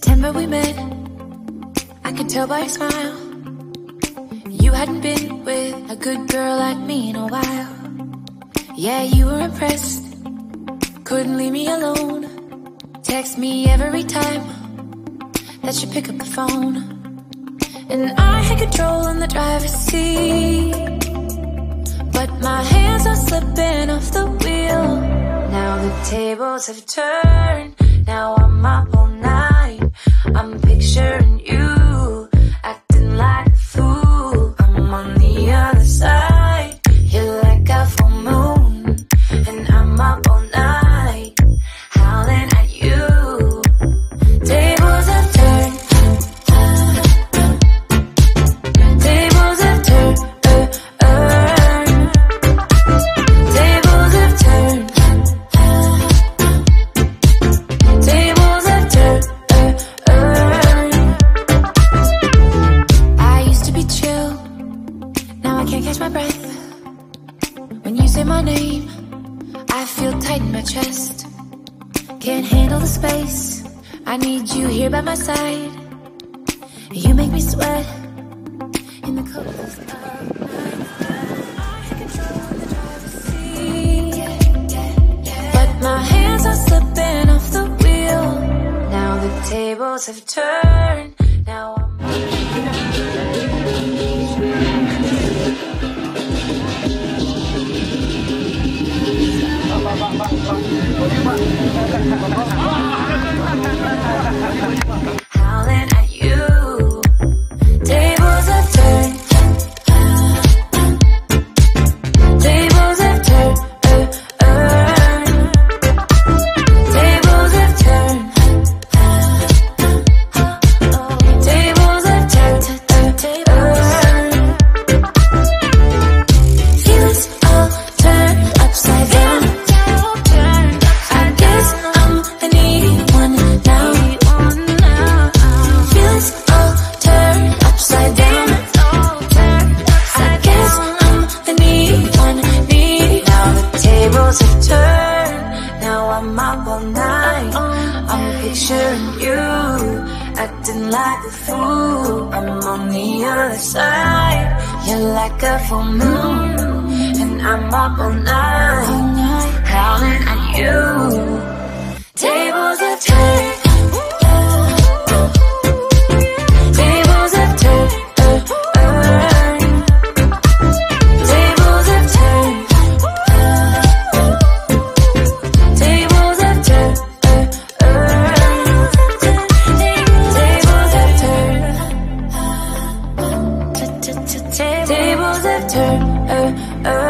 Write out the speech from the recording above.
September we met, I could tell by your smile. You hadn't been with a good girl like me in a while. Yeah, you were impressed, couldn't leave me alone. Text me every time that you pick up the phone. And I had control in the driver's seat, but my hands are slipping off the wheel. Now the tables have turned, now I'm up all night. I'm picturing you, acting like a fool. I'm on the other side, you're like a full moon. And I'm up all night, howling at you. Tables have turned, tables have turned, tables have turned, tables have turned. I used to be chill, now I can't catch my breath. When you say my name, I feel tight in my chest. Can't handle the space, I need you here by my side. You make me sweat in the coldest of nights. I had control of the driver's seat, but my hands are slipping off the wheel. Now the tables have turned, now I'm howling at you. Tables have turned, tables have turned, tables have turned, tables have turned, feelings all turned upside down. I guess I'm the needy one now. Feelings all turned upside down. I guess I'm the needy one, needy. Now the tables have turned, now I'm up all night. I'm picturing you, acting like a fool. I'm on the other side, you're like a full moon. And I'm up all night, howling at you. Tables have turned, tables have turned, tables have turned, tables have turned, tables have turned, tables have turned.